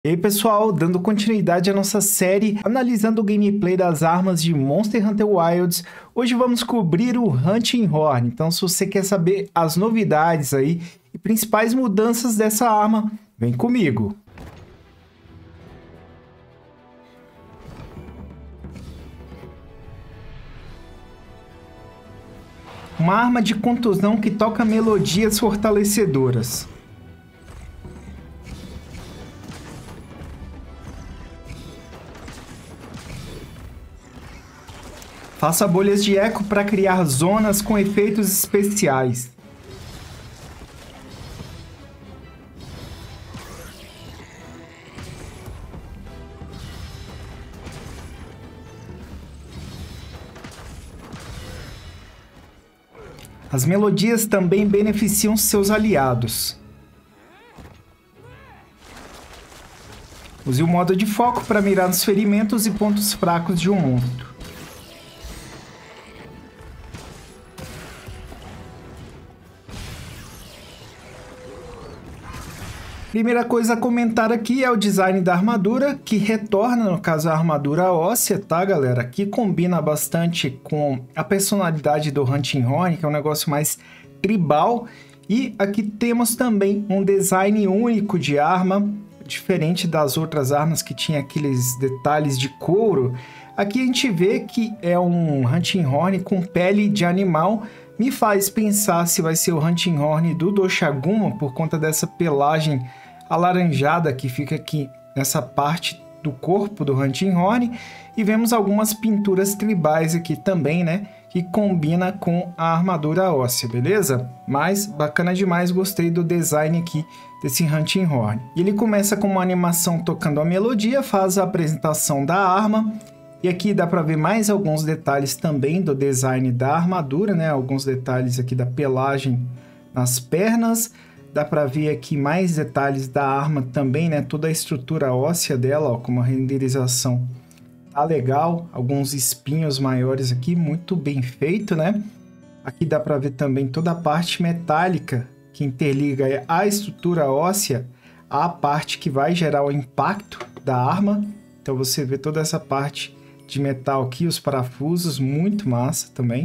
E aí pessoal, dando continuidade à nossa série, analisando o gameplay das armas de Monster Hunter Wilds, hoje vamos cobrir o Hunting Horn. Então se você quer saber as novidades aí e principais mudanças dessa arma, vem comigo. Uma arma de contusão que toca melodias fortalecedoras. Faça bolhas de eco para criar zonas com efeitos especiais. As melodias também beneficiam seus aliados. Use o modo de foco para mirar nos ferimentos e pontos fracos de um monstro. Primeira coisa a comentar aqui é o design da armadura, que retorna, no caso, a armadura óssea, tá, galera? Que combina bastante com a personalidade do Hunting Horn, que é um negócio mais tribal. E aqui temos também um design único de arma, diferente das outras armas que tinha aqueles detalhes de couro. Aqui a gente vê que é um Hunting Horn com pele de animal. Me faz pensar se vai ser o Hunting Horn do Doshaguma, por conta dessa pelagem alaranjada que fica aqui nessa parte do corpo do Hunting Horn. E vemos algumas pinturas tribais aqui também, né? Que combina com a armadura óssea, beleza? Mas bacana demais, gostei do design aqui desse Hunting Horn. E ele começa com uma animação tocando a melodia, faz a apresentação da arma. E aqui dá para ver mais alguns detalhes também do design da armadura, né? Alguns detalhes aqui da pelagem nas pernas. Dá para ver aqui mais detalhes da arma também, né? Toda a estrutura óssea dela, ó, como a renderização tá legal. Alguns espinhos maiores aqui, muito bem feito, né? Aqui dá para ver também toda a parte metálica que interliga a estrutura óssea à parte que vai gerar o impacto da arma. Então você vê toda essa parte de metal aqui, os parafusos, muito massa também.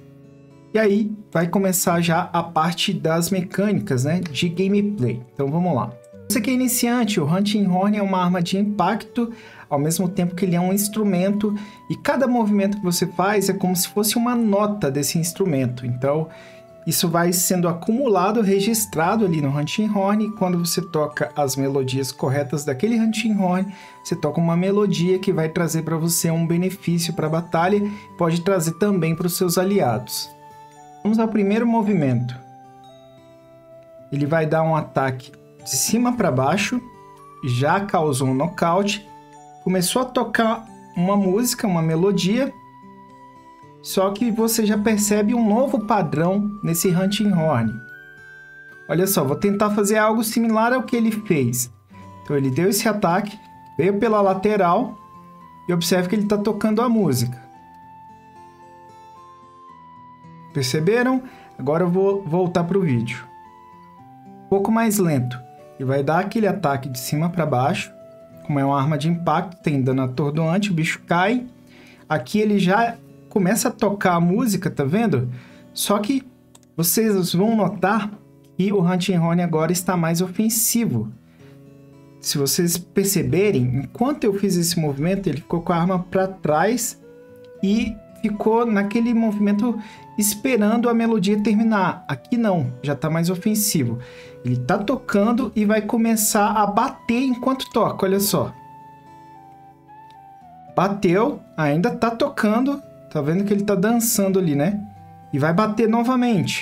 E aí vai começar já a parte das mecânicas, né, de gameplay. Então vamos lá. Você que é iniciante, o Hunting Horn é uma arma de impacto, ao mesmo tempo que ele é um instrumento, e cada movimento que você faz é como se fosse uma nota desse instrumento. Então isso vai sendo acumulado, registrado ali no Hunting Horn, e quando você toca as melodias corretas daquele Hunting Horn, você toca uma melodia que vai trazer para você um benefício para a batalha, pode trazer também para os seus aliados. Vamos ao primeiro movimento. Ele vai dar um ataque de cima para baixo, já causou um nocaute, começou a tocar uma música, uma melodia, só que você já percebe um novo padrão nesse Hunting Horn. Olha só, vou tentar fazer algo similar ao que ele fez. Então ele deu esse ataque, veio pela lateral e observe que ele está tocando a música. Perceberam? Agora eu vou voltar para o vídeo. Um pouco mais lento. E vai dar aquele ataque de cima para baixo. Como é uma arma de impacto, tem dano atordoante, o bicho cai. Aqui ele já começa a tocar a música, tá vendo? Só que vocês vão notar que o Hunting Horn agora está mais ofensivo. Se vocês perceberem, enquanto eu fiz esse movimento, ele ficou com a arma para trás e ficou naquele movimento esperando a melodia terminar. Aqui não, já está mais ofensivo. Ele está tocando e vai começar a bater enquanto toca, olha só. Bateu, ainda está tocando, tá vendo que ele está dançando ali, né? E vai bater novamente.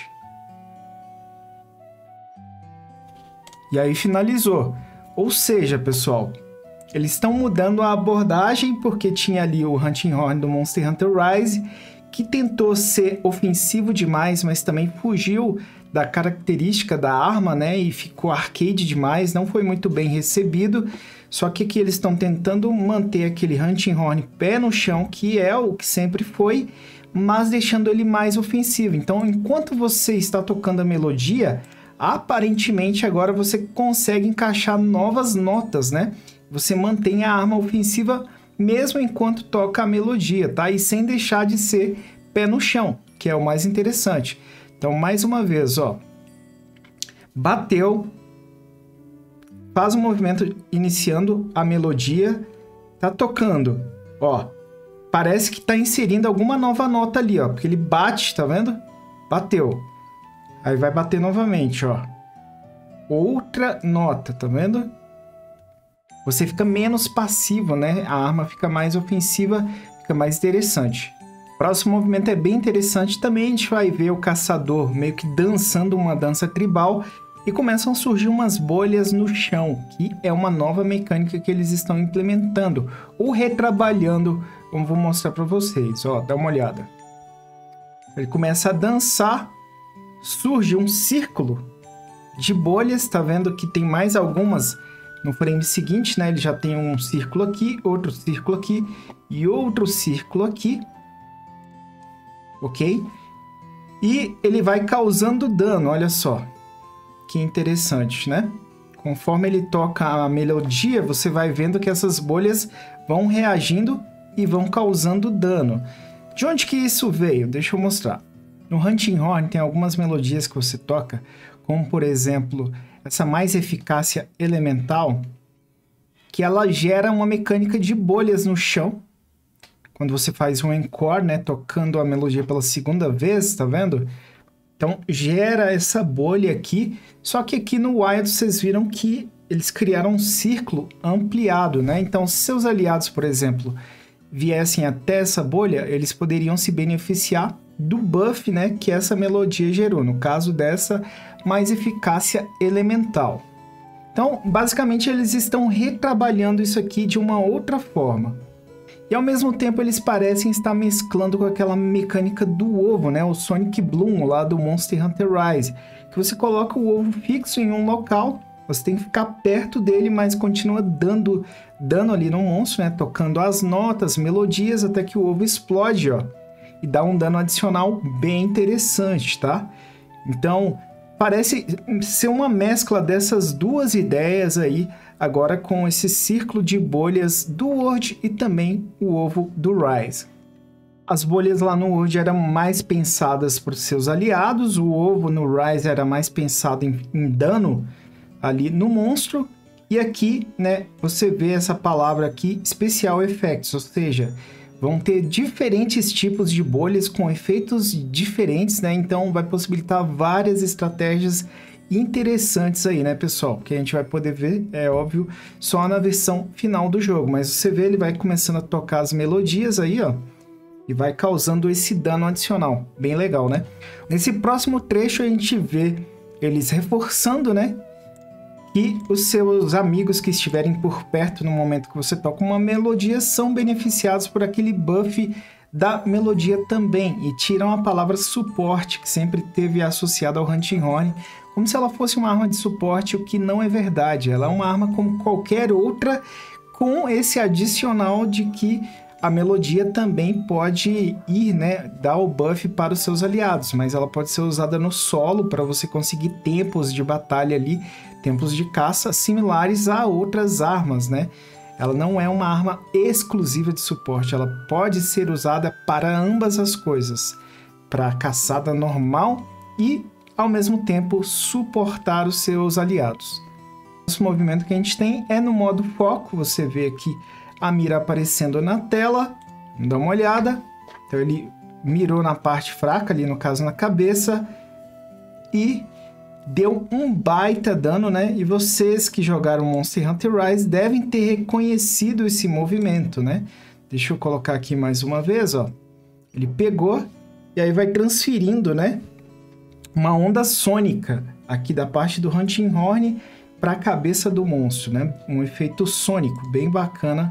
E aí finalizou. Ou seja, pessoal, eles estão mudando a abordagem, porque tinha ali o Hunting Horn do Monster Hunter Rise, que tentou ser ofensivo demais, mas também fugiu da característica da arma, né? E ficou arcade demais, não foi muito bem recebido. Só que aqui eles estão tentando manter aquele Hunting Horn pé no chão, que é o que sempre foi, mas deixando ele mais ofensivo. Então, enquanto você está tocando a melodia, aparentemente agora você consegue encaixar novas notas, né? você mantém a arma ofensiva mesmo enquanto toca a melodia, tá? E sem deixar de ser pé no chão, que é o mais interessante. Então, mais uma vez, ó. Bateu, faz um movimento iniciando a melodia, tá tocando, ó. Parece que tá inserindo alguma nova nota ali, ó, porque ele bate, tá vendo? Bateu. Aí vai bater novamente, ó. Outra nota, tá vendo? Você fica menos passivo, né? A arma fica mais ofensiva, fica mais interessante. O próximo movimento é bem interessante também. A gente vai ver o caçador meio que dançando uma dança tribal e começam a surgir umas bolhas no chão, que é uma nova mecânica que eles estão implementando ou retrabalhando, como vou mostrar para vocês. Ó, dá uma olhada. Ele começa a dançar, surge um círculo de bolhas, tá vendo que tem mais algumas no frame seguinte, né? Ele já tem um círculo aqui, outro círculo aqui e outro círculo aqui, ok? E ele vai causando dano, olha só, que interessante, né? Conforme ele toca a melodia, você vai vendo que essas bolhas vão reagindo e vão causando dano. De onde que isso veio? Deixa eu mostrar. No Hunting Horn tem algumas melodias que você toca, como por exemplo, essa mais eficácia elemental, que ela gera uma mecânica de bolhas no chão. Quando você faz um encore, né, tocando a melodia pela segunda vez, tá vendo? Então gera essa bolha aqui, só que aqui no Wild vocês viram que eles criaram um círculo ampliado, né? Então se seus aliados, por exemplo, viessem até essa bolha, eles poderiam se beneficiar do buff, né, que essa melodia gerou, no caso dessa mais eficácia elemental. Então, basicamente, eles estão retrabalhando isso aqui de uma outra forma. E ao mesmo tempo, eles parecem estar mesclando com aquela mecânica do ovo, né, o Sonic Bloom lá do Monster Hunter Rise, que você coloca o ovo fixo em um local, você tem que ficar perto dele, mas continua dando dano ali no monstro, né, tocando as notas, melodias, até que o ovo explode, ó. E dá um dano adicional bem interessante, tá? Então, parece ser uma mescla dessas duas ideias aí, agora com esse círculo de bolhas do World e também o ovo do Rise. As bolhas lá no World eram mais pensadas para os seus aliados, o ovo no Rise era mais pensado em dano ali no monstro, e aqui, né, você vê essa palavra aqui, Special Effects, ou seja, vão ter diferentes tipos de bolhas com efeitos diferentes, né? Então vai possibilitar várias estratégias interessantes aí, né, pessoal? Que a gente vai poder ver, é óbvio, só na versão final do jogo. Mas você vê, ele vai começando a tocar as melodias aí, ó. E vai causando esse dano adicional. Bem legal, né? Nesse próximo trecho a gente vê eles reforçando, né? E os seus amigos que estiverem por perto no momento que você toca uma melodia são beneficiados por aquele buff da melodia também e tiram a palavra suporte, que sempre teve associada ao Hunting Horn, como se ela fosse uma arma de suporte, o que não é verdade. Ela é uma arma como qualquer outra, com esse adicional de que a melodia também pode ir, né, dar o buff para os seus aliados, mas ela pode ser usada no solo para você conseguir tempos de batalha ali, tempos de caça similares a outras armas, né? Ela não é uma arma exclusiva de suporte, ela pode ser usada para ambas as coisas, para caçada normal e, ao mesmo tempo, suportar os seus aliados. O movimento que a gente tem é no modo foco, você vê aqui a mira aparecendo na tela, vamos dar uma olhada. Então ele mirou na parte fraca, ali no caso na cabeça, e deu um baita dano, né? E vocês que jogaram Monster Hunter Rise devem ter reconhecido esse movimento, né? Deixa eu colocar aqui mais uma vez, ó. Ele pegou e aí vai transferindo, né, uma onda sônica aqui da parte do Hunting Horn para a cabeça do monstro, né? Um efeito sônico bem bacana.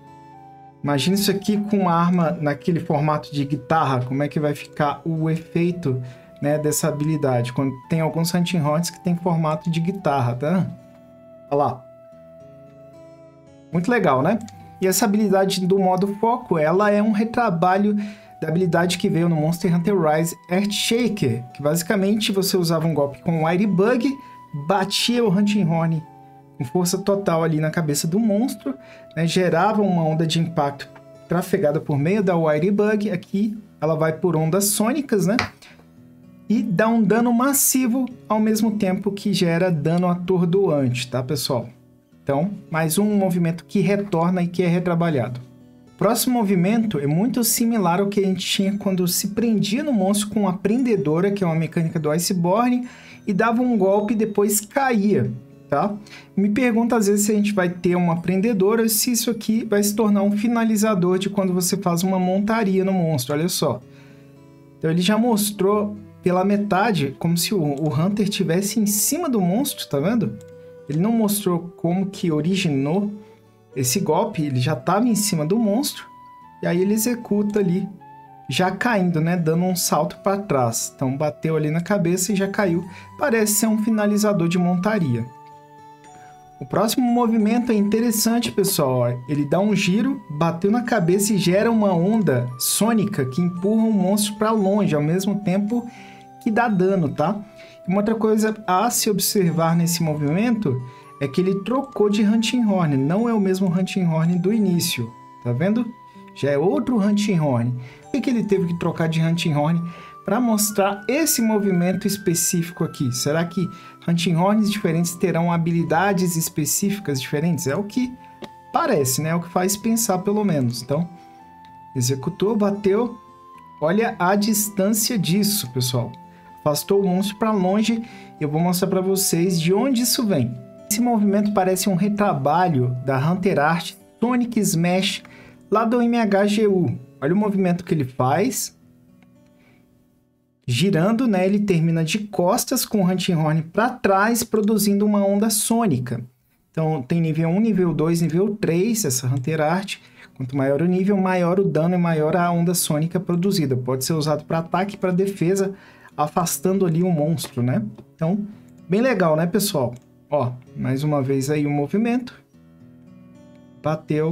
Imagina isso aqui com uma arma naquele formato de guitarra, como é que vai ficar o efeito, né, dessa habilidade, quando tem alguns Hunting Horns que tem formato de guitarra, tá? Olha lá. Muito legal, né? E essa habilidade do modo foco, ela é um retrabalho da habilidade que veio no Monster Hunter Rise Earthshaker, que basicamente você usava um golpe com o Wirebug, batia o Hunting Horn com força total ali na cabeça do monstro, né? Gerava uma onda de impacto trafegada por meio da Wire Bug. Aqui ela vai por ondas sônicas, né? E dá um dano massivo ao mesmo tempo que gera dano atordoante, tá, pessoal? Então, mais um movimento que retorna e que é retrabalhado. O próximo movimento é muito similar ao que a gente tinha quando se prendia no monstro com a prendedora, que é uma mecânica do Iceborne, e dava um golpe e depois caía, tá? Me pergunta às vezes se a gente vai ter uma prendedora, se isso aqui vai se tornar um finalizador de quando você faz uma montaria no monstro, olha só. Então ele já mostrou pela metade, como se o Hunter estivesse em cima do monstro, tá vendo? Ele não mostrou como que originou esse golpe, ele já estava em cima do monstro, e aí ele executa ali, já caindo, né? Dando um salto para trás. Então bateu ali na cabeça e já caiu. Parece ser um finalizador de montaria. O próximo movimento é interessante, pessoal. Ele dá um giro, bateu na cabeça e gera uma onda sônica que empurra o monstro para longe, ao mesmo tempo que dá dano, tá? Uma outra coisa a se observar nesse movimento é que ele trocou de Hunting Horn. Não é o mesmo Hunting Horn do início, tá vendo? Já é outro Hunting Horn. Por que ele teve que trocar de Hunting Horn para mostrar esse movimento específico aqui? Será que Hunting Horns diferentes terão habilidades específicas diferentes? É o que parece, né? É o que faz pensar, pelo menos. Então, executou, bateu. Olha a distância disso, pessoal. Afastou o monstro para longe. Eu vou mostrar para vocês de onde isso vem. Esse movimento parece um retrabalho da Hunter Art Sonic Smash lá do MHGU. Olha o movimento que ele faz. Girando, né? Ele termina de costas com o Hunting Horn para trás, produzindo uma onda sônica. Então, tem nível 1, nível 2, nível 3, essa Hunter Art. Quanto maior o nível, maior o dano e maior a onda sônica produzida. Pode ser usado para ataque e para defesa, afastando ali o monstro, né? Então, bem legal, né, pessoal? Ó, mais uma vez aí o movimento. Bateu.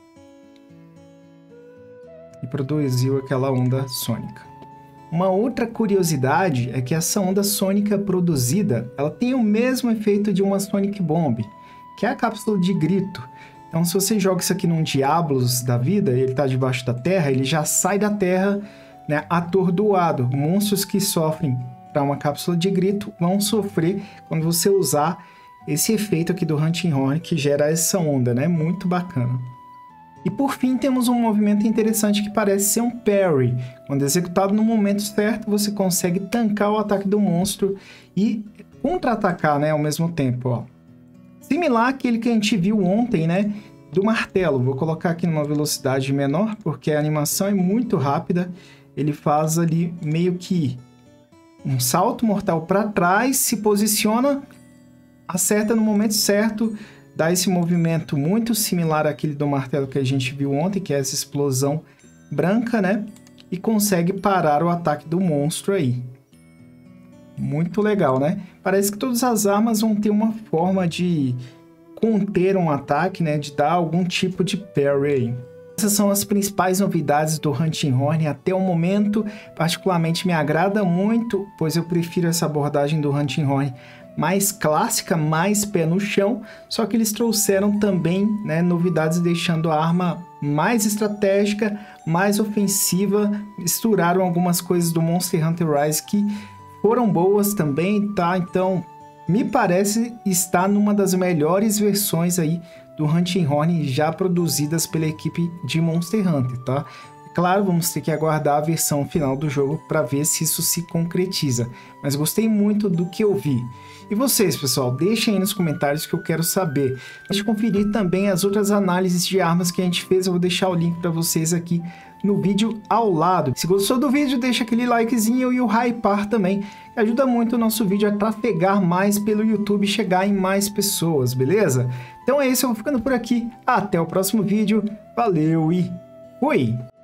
E produziu aquela onda sônica. Uma outra curiosidade é que essa onda sônica produzida, ela tem o mesmo efeito de uma Sonic Bomb, que é a cápsula de grito. Então, se você joga isso aqui num Diablos da vida, ele está debaixo da terra, ele já sai da terra, né, atordoado. Monstros que sofrem para uma cápsula de grito vão sofrer quando você usar esse efeito aqui do Hunting Horn que gera essa onda, né? Muito bacana. E por fim, temos um movimento interessante que parece ser um parry. Quando executado no momento certo, você consegue tancar o ataque do monstro e contra-atacar, né, ao mesmo tempo, ó. Similar àquele que a gente viu ontem, né, do martelo. Vou colocar aqui numa velocidade menor, porque a animação é muito rápida. Ele faz ali meio que um salto mortal para trás, se posiciona, acerta no momento certo, dá esse movimento muito similar àquele do martelo que a gente viu ontem, que é essa explosão branca, né? E consegue parar o ataque do monstro aí. Muito legal, né? Parece que todas as armas vão ter uma forma de conter um ataque, né? De dar algum tipo de parry aí. Essas são as principais novidades do Hunting Horn até o momento. Particularmente me agrada muito, pois eu prefiro essa abordagem do Hunting Horn mais clássica, mais pé no chão, só que eles trouxeram também, né, novidades deixando a arma mais estratégica, mais ofensiva, misturaram algumas coisas do Monster Hunter Rise que foram boas também, tá? Então, me parece estar numa das melhores versões aí do Hunting Horn já produzidas pela equipe de Monster Hunter, tá? Claro, vamos ter que aguardar a versão final do jogo para ver se isso se concretiza, mas gostei muito do que eu vi. E vocês, pessoal, deixem aí nos comentários que eu quero saber. Deixe conferir também as outras análises de armas que a gente fez, eu vou deixar o link para vocês aqui no vídeo ao lado. Se gostou do vídeo, deixa aquele likezinho e o hypar também, que ajuda muito o nosso vídeo a trafegar mais pelo YouTube e chegar em mais pessoas, beleza? Então é isso, eu vou ficando por aqui, até o próximo vídeo, valeu e fui!